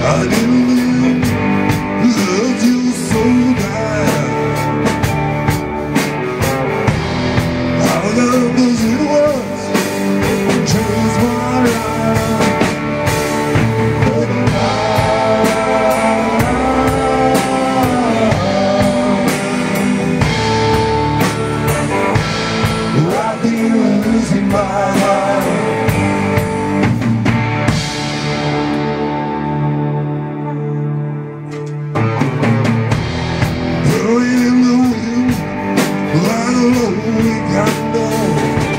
I didn't love you so bad. I love those little words changed my life. But I've been losing my mind. In the wind, like a lonely candle,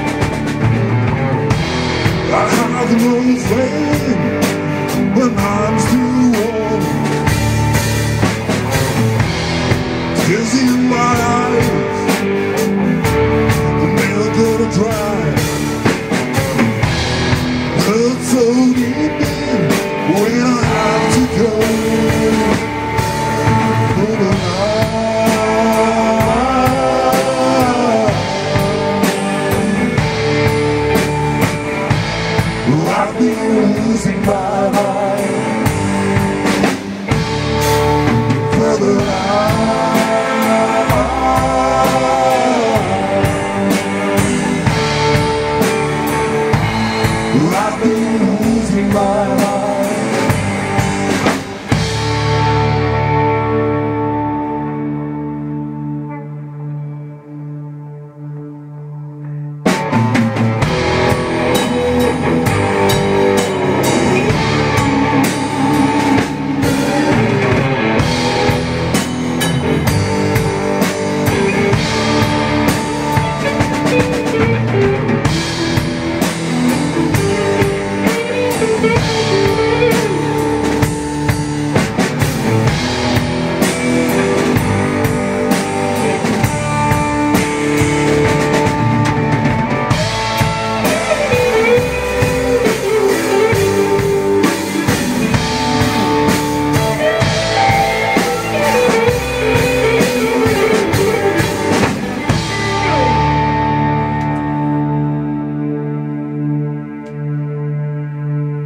I have no flame when I'm still warm. Tears in my eyes, never gonna dry. Hurt so deep when I have to go. I've been losing my mind. Further I've been losing my mind.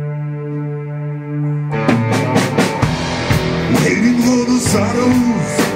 Waiting for the shadows